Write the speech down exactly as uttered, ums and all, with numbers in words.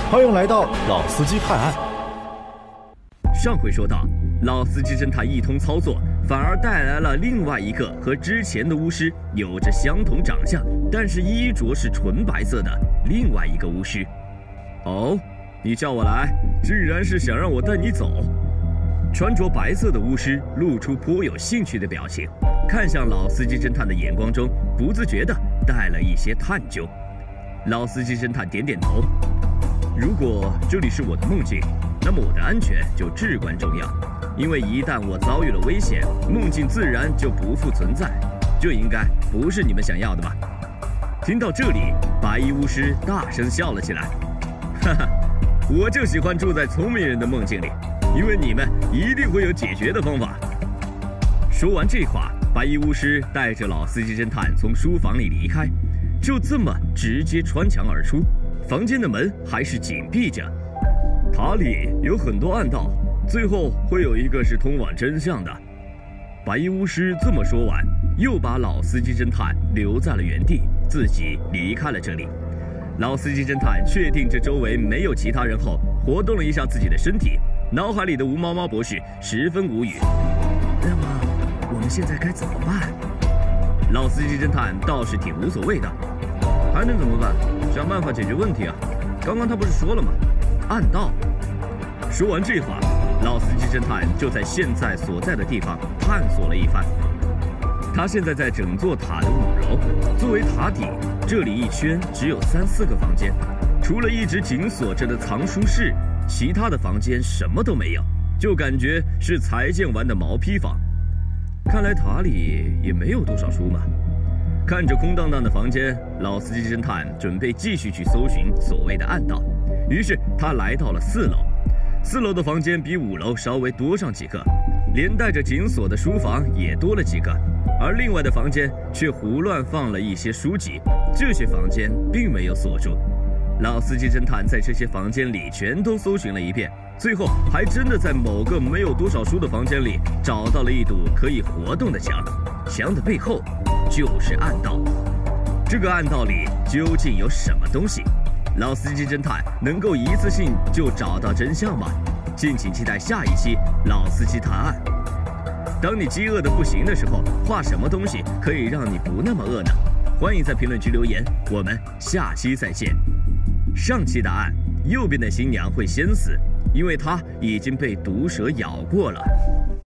欢迎来到老司机探案。 上回说到，老司机侦探一通操作，反而带来了另外一个和之前的巫师有着相同长相，但是衣着是纯白色的另外一个巫师。哦，你叫我来，竟然是想让我带你走？穿着白色的巫师露出颇有兴趣的表情，看向老司机侦探的眼光中不自觉地带了一些探究。老司机侦探点点头。如果这里是我的梦境，那么我的安全就至关重要，因为一旦我遭遇了危险，梦境自然就不复存在，这应该不是你们想要的吧？听到这里，白衣巫师大声笑了起来，哈哈，我就喜欢住在聪明人的梦境里，因为你们一定会有解决的方法。说完这话，白衣巫师带着老司机侦探从书房里离开，就这么直接穿墙而出，房间的门还是紧闭着。塔里有很多暗道，最后会有一个是通往真相的。白衣巫师这么说完，又把老司机侦探留在了原地，自己离开了这里。老司机侦探确定这周围没有其他人后，活动了一下自己的身体，脑海里的吴猫猫博士十分无语。那么我们现在该怎么办？老司机侦探倒是挺无所谓的，还能怎么办？想办法解决问题啊！刚刚他不是说了吗？暗道。说完这话，老司机侦探就在现在所在的地方探索了一番。他现在在整座塔的五楼，作为塔底，这里一圈只有三四个房间，除了一直紧锁着的藏书室，其他的房间什么都没有，就感觉是才建完的毛坯房。看来塔里也没有多少书嘛。看着空荡荡的房间，老司机侦探准备继续去搜寻所谓的暗道，于是他来到了四楼。四楼的房间比五楼稍微多上几个，连带着紧锁的书房也多了几个，而另外的房间却胡乱放了一些书籍，这些房间并没有锁住。老司机侦探在这些房间里全都搜寻了一遍，最后还真的在某个没有多少书的房间里找到了一堵可以活动的墙，墙的背后就是暗道。这个暗道里究竟有什么东西？老司机侦探能够一次性就找到真相吗？敬请期待下一期老司机探案。当你饥饿的不行的时候，画什么东西可以让你不那么饿呢？欢迎在评论区留言，我们下期再见。上期答案，右边的新娘会先死，因为她已经被毒蛇咬过了。